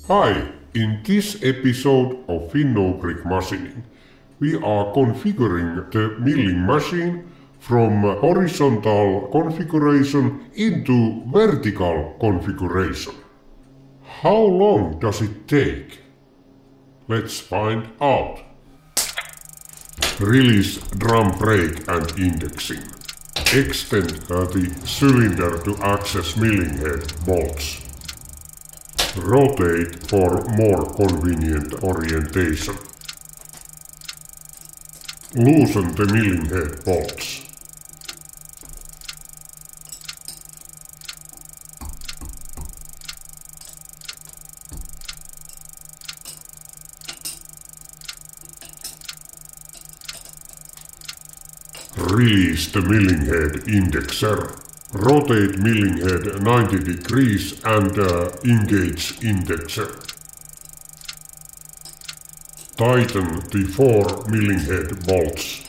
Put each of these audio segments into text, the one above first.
Hi, in this episode of Finnish machining, we are configuring the milling machine from horizontal configuration into vertical configuration. How long does it take? Let's find out. Release drum brake and indexing. Extend the cylinder to access milling head bolts. Rotate for more convenient orientation. Loosen the milling head bolts. Release the milling head indexer. Rotate milling head 90 degrees and engage indexer. Tighten the 4 milling head bolts.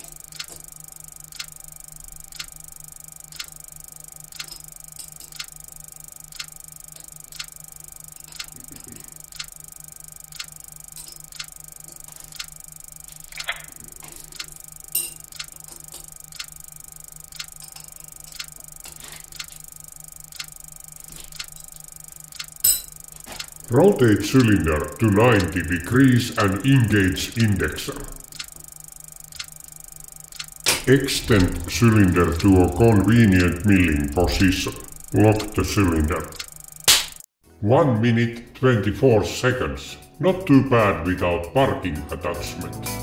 Rotate cylinder to 90 degrees and engage indexer. Extend cylinder to a convenient milling position. Lock the cylinder. 1 minute 24 seconds. Not too bad without parking attachment.